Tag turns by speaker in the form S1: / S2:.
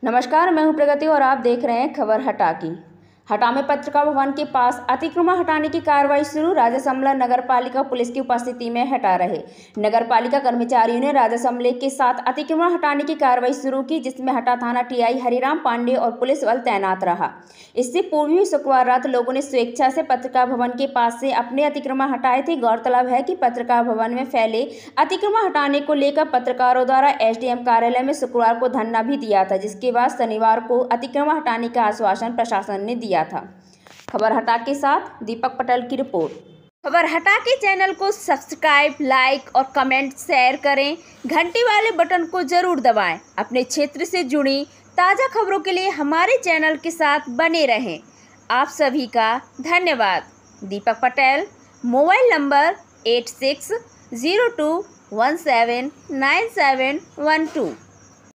S1: नमस्कार, मैं हूं प्रगति और आप देख रहे हैं खबर हटा की। हटा में पत्रिका भवन के पास अतिक्रमण हटाने की कार्रवाई शुरू। राजासमला नगर पालिका पुलिस की उपस्थिति में हटा रहे नगर पालिका कर्मचारियों ने राजासमले के साथ अतिक्रमण हटाने की कार्रवाई शुरू की, जिसमें हटा थाना टीआई हरिराम पांडे और पुलिस बल तैनात रहा। इससे पूर्व भी शुक्रवार रात लोगों ने स्वेच्छा से पत्रिका भवन के पास से अपने अतिक्रमण हटाए थे। गौरतलब है कि पत्रिका भवन में फैले अतिक्रमण हटाने को लेकर पत्रकारों द्वारा एसडीएम कार्यालय में शुक्रवार को धरना भी दिया था, जिसके बाद शनिवार को अतिक्रमण हटाने का आश्वासन प्रशासन ने दिया था। खबर हटा के साथ दीपक पटेल की रिपोर्ट। खबर हटा के चैनल को सब्सक्राइब, लाइक और कमेंट शेयर करें। घंटी वाले बटन को जरूर दबाएं। अपने क्षेत्र से जुड़ी ताज़ा खबरों के लिए हमारे चैनल के साथ बने रहें। आप सभी का धन्यवाद। Deepak Patel, mobile number 8602179712।